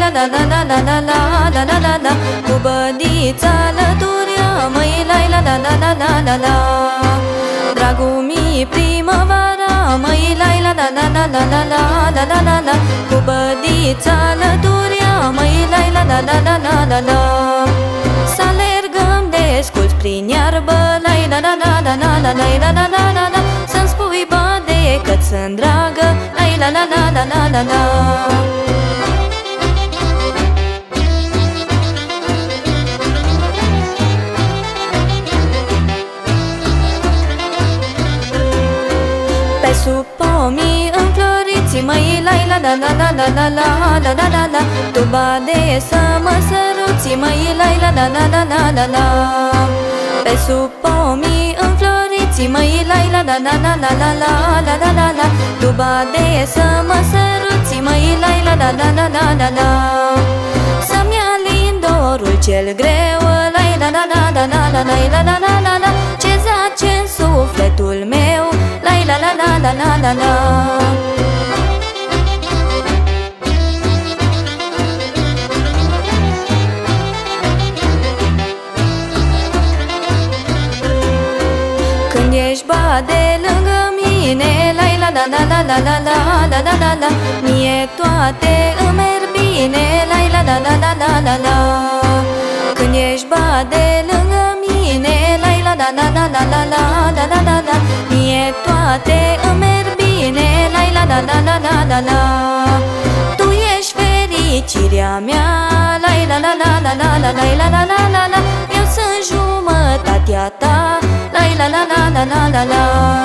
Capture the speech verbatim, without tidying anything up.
la la la la la la la la la la la. Cu bădița lăturea, măi, la la la la la la la la. Dragul mi primăvara, măi, la la la la la la la la la la la la. Cu bădița lăturea, măi, la la la la la la la la. Să alergăm desculți prin iarbă, la la la la la la la la la la la la. Să-mi spui bade că-ți sunt dragă, la la la la la la la la. Pe sub pomii înfloriți, măi, la la la la la la la la la la la la. Tu bade să mă săruți, măi, la la la la la la la la. Pe sub pomii înfloriți, măi, la la la la la la la la la la la la. Tu bade să mă săruți, măi, la la la la la la la la. Să-mi alin dorul cel greu, la la la la la la la la la la la la. Ce zace în sufletul meu, la la la la la la la la. Când ești bade lângă mine, la la la la la la la la la la la la. Mie toate îmi merg bine, la la la la la la la la. Când ești bade lângă mine, la la la la la la la la la la la la. Mie toate îmi merg bine, la la la la la la la la. Tu ești fericirea mea, la la la la la la la la la la la la. Eu sunt jumătatea ta, la la la la la la la la.